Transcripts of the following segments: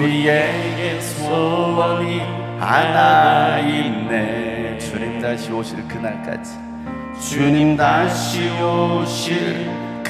우리에게 소원이 하나 있네. 주님 다시 오실 그날까지, 주님 다시 오실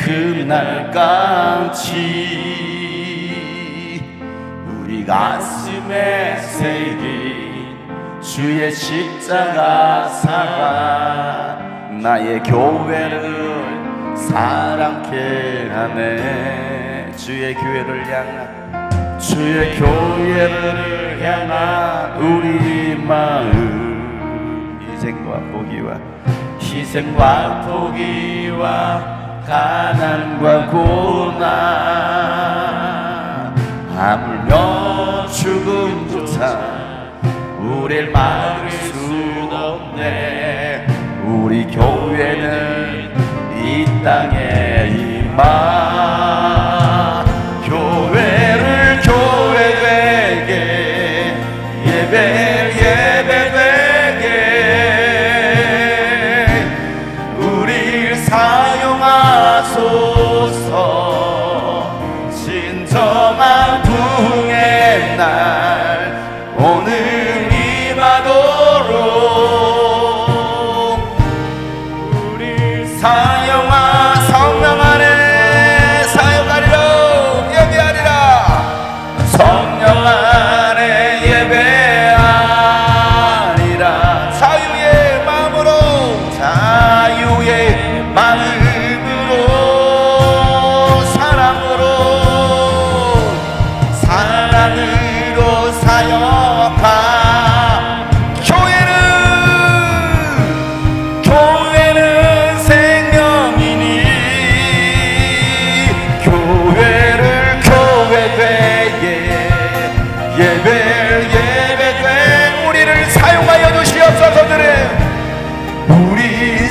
그날까지 우리 가슴에 새긴 주의 십자가 사랑 나의 교회를 사랑케 하네. 주의 교회를 향한, 주의 교회를 향한 우리 마음, 희생과 포기와 가난과 고난, 하물며 죽음조차 우릴 막을 수 없네. 우리 교회는 이 땅에 임하, 교회를 교회되게, 예배를 예배되게 우릴 사용하소서. 진정한 부흥의 날 오늘 임하도록 우릴 사용하, 성령 안에 사역하리라, 예배하리라. 성령 안에 예배하리라. 자유의 마음으로, 자유의 마음으로, 사랑으로 사역하. 교회는 생명이니 교회를 교회되게, 예배를 예배되 우리를 사용하여 주시옵소서. 우리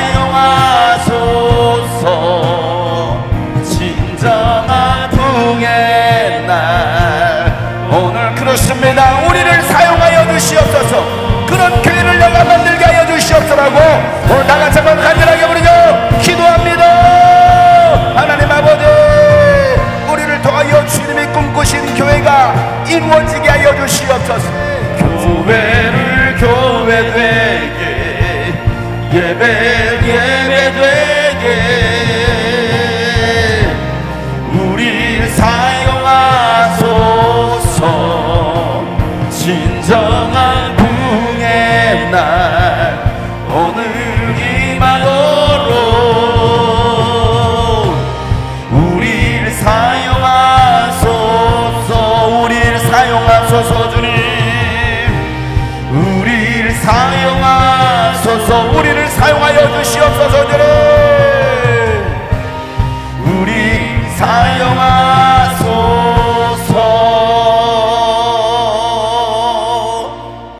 사용하소서. 진정한 부흥의 날 오늘 그렇습니다. 우리를 사용하여 주시옵소서. 그런 교회를 여가 만들게 하여 주시옵소서라고 오늘 다같이 한번 간절하게 부르죠. 기도합니다. 하나님 아버지, 우리를 통하여 주님이 꿈꾸신 교회가 이루어지게 하여 주시옵소서. 교회를 교회되게, 예배를 예배되게 우리 사용하소서. 진정한 부흥의 날 오늘 임하도록 우리를 사용하소서. 우리를 사용하소서. 주님, 우리를 사용하소서. 우리를 사용하여 주시옵소서.